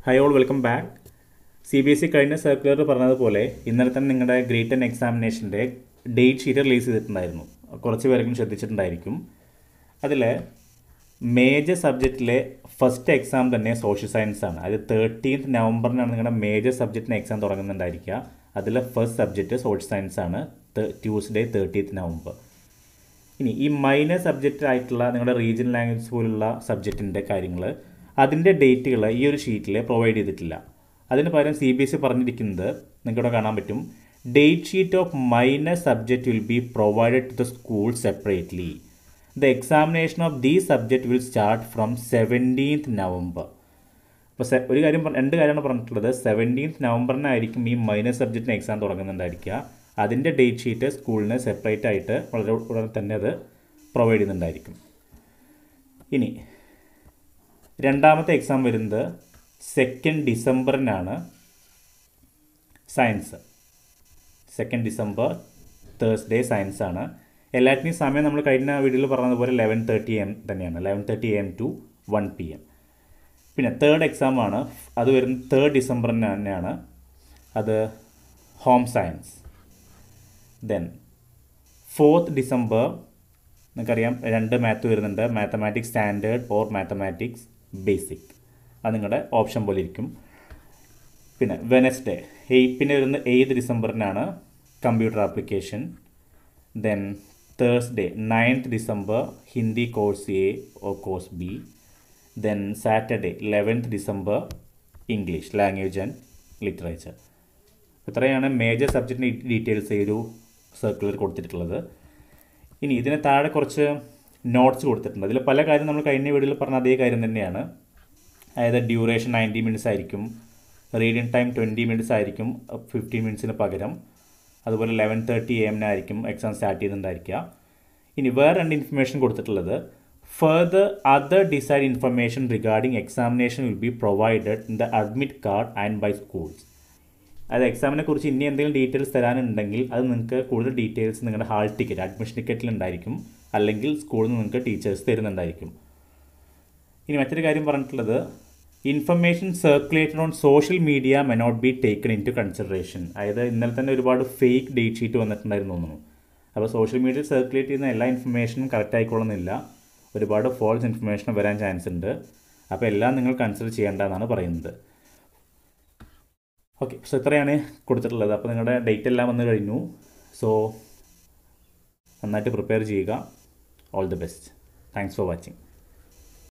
Hi all, welcome back. Cbse കഴിഞ്ഞ circular പറഞ്ഞതുപോലെ ഇന്നലെ തന്നെ നിങ്ങളുടെ ഗ്രേഡ് 10 എക്സാമിനേഷൻ്റെ ഡേറ്റ് ഷീറ്റ് റിലീസ് ചെയ്തിട്ടുണ്ടായിരുന്നു. കുറച്ച് പേർക്കും ശ്രദ്ധിച്ചിട്ടുണ്ടായിരിക്കും. അതിൽ മേജർ സബ്ജക്റ്റിലെ ഫസ്റ്റ് എക്സാം തന്നെ സോഷ്യൽ സയൻസ് ആണ്. അത് 13th നവംബറിനാണ് നിങ്ങളുടെ മേജർ സബ്ജക്റ്റിന് എക്സാം തുടങ്ങുന്നുണ്ടായിരിക്കുക. അതിലെ ഫസ്റ്റ് സബ്ജക്റ്റ് സോഷ്യൽ സയൻസ് ആണ്, ട്യൂസ്ഡേ 30th നവംബർ. ഇനി ഈ മൈനർ സബ്ജക്റ്റ് ആയിട്ടുള്ള നിങ്ങളുടെ റീജിയണൽ ലാംഗ്വേജ് പോലുള്ള സബ്ജക്റ്റിൻ്റെ കാര്യങ്ങൾ അതിൻ്റെ ഡേറ്റുകൾ ഈ ഒരു ഷീറ്റിൽ പ്രൊവൈഡ് ചെയ്തിട്ടില്ല. അതിന് പകരം Cbse പറഞ്ഞിരിക്കുന്നത് നിങ്ങൾക്കിവിടെ കാണാൻ പറ്റും, date sheet of minor subject will be provided to the school separately. The examination of these subject will start from 17th November. അപ്പോൾ രണ്ട് കാര്യമാണ് പറഞ്ഞിട്ടുള്ളത്. 17th നവംബറിനായിരിക്കും ഈ മൈനർ സബ്ജക്റ്റിന് എക്സാം തുടങ്ങുന്നുണ്ടായിരിക്കുക. അതിൻ്റെ ഡേറ്റ് ഷീറ്റ് സ്കൂളിന് സെപ്പറേറ്റ് ആയിട്ട് വളരെ ഉടനെ തന്നെ അത് പ്രൊവൈഡ് ചെയ്യുന്നുണ്ടായിരിക്കും. ഇനി രണ്ടാമത്തെ എക്സാം വരുന്നത് 2nd ഡിസംബറിനാണ്. Science 2nd December Thursday science ആണ്. എല്ലാറ്റിനും സമയം നമ്മൾ കഴിഞ്ഞ വീഡിയോയിൽ പറഞ്ഞതുപോലെ 11:30 AM തന്നെയാണ്, 11:30 AM to 1 PM. പിന്നെ തേർഡ് എക്സാമാണ്, അത് വരുന്നത് 3rd ഡിസംബറിന് തന്നെയാണ്. അത് home science. Then 4th December നിങ്ങൾക്കറിയാം 2 മാത്ത് വരുന്നുണ്ട്, mathematics standard or mathematics basic. അത് നിങ്ങളുടെ ഓപ്ഷൻ പോലെ ഇരിക്കും. പിന്നെ വെനസ്ഡേ പിന്നെ വരുന്നത് 8th ഡിസംബറിനാണ് computer application. Then Thursday 9th December Hindi course A or course B. Then Saturday 11th December English language and literature. ഇത്രയാണ് മേജർ സബ്ജക്റ്റിൻ്റെ ഡീറ്റെയിൽസ് ഈ ഒരു സർക്കുലർ കൊടുത്തിട്ടുള്ളത്. ഇനി ഇതിന് താഴെ കുറച്ച് നോട്ട്സ് കൊടുത്തിട്ടുണ്ട്. അതിൽ പല കാര്യം നമ്മൾ കഴിഞ്ഞ വീഡിയോയിൽ പറഞ്ഞ അതേ കാര്യം തന്നെയാണ്. അതായത് ഡ്യൂറേഷൻ 90 മിനിറ്റ്സ് ആയിരിക്കും, റീഡിങ് ടൈം 20 മിനിറ്റ്സ് ആയിരിക്കും 15 മിനിറ്റ്സിന് പകരം. അതുപോലെ 11:30 AM എക്സാം സ്റ്റാർട്ട് ചെയ്തിട്ടുണ്ടായിരിക്കുക. ഇനി വേറെ 2 ഇൻഫർമേഷൻ കൊടുത്തിട്ടുള്ളത്, further other decide information regarding examination will be provided in the admit card and by schools. അത് എക്സാമിനെ കുറിച്ച് ഇനി എന്തെങ്കിലും ഡീറ്റെയിൽസ് തരാനുണ്ടെങ്കിൽ അത് നിങ്ങൾക്ക് കൂടുതൽ ഡീറ്റെയിൽസ് നിങ്ങളുടെ ഹാൾ ടിക്കറ്റ് അഡ്മിഷൻ ടിക്കറ്റിൽ ഉണ്ടായിരിക്കും, അല്ലെങ്കിൽ സ്കൂളിൽ നിന്ന് നിങ്ങൾക്ക് ടീച്ചേഴ്സ് തരുന്നുണ്ടായിരിക്കും. ഇനി മറ്റൊരു കാര്യം പറഞ്ഞിട്ടുള്ളത്, information circulated on social media may not be taken into consideration. അതായത് ഇന്നലെ തന്നെ ഒരുപാട് ഫേക്ക് ഡേറ്റ് ഷീറ്റ് വന്നിട്ടുണ്ടായിരുന്നു തോന്നുന്നു. അപ്പോൾ സോഷ്യൽ മീഡിയയിൽ സർക്കുലേറ്റ് ചെയ്യുന്ന എല്ലാ ഇൻഫർമേഷനും കറക്റ്റ് ആയിക്കൊള്ളുന്നില്ല, ഒരുപാട് ഫോൾസ് ഇൻഫർമേഷൻ വരാൻ ചാൻസ് ഉണ്ട്. അപ്പോൾ എല്ലാം നിങ്ങൾ കൺസിഡർ ചെയ്യേണ്ടതെന്നാണ് പറയുന്നത്. ഓക്കെ, സോ ഇത്രയാണ് കൊടുത്തിട്ടുള്ളത്. അപ്പോൾ നിങ്ങളുടെ ഡേറ്റ് എല്ലാം വന്നു കഴിഞ്ഞു. സോ നന്നായിട്ട് പ്രിപ്പയർ ചെയ്യുക. All the best. Thanks for watching.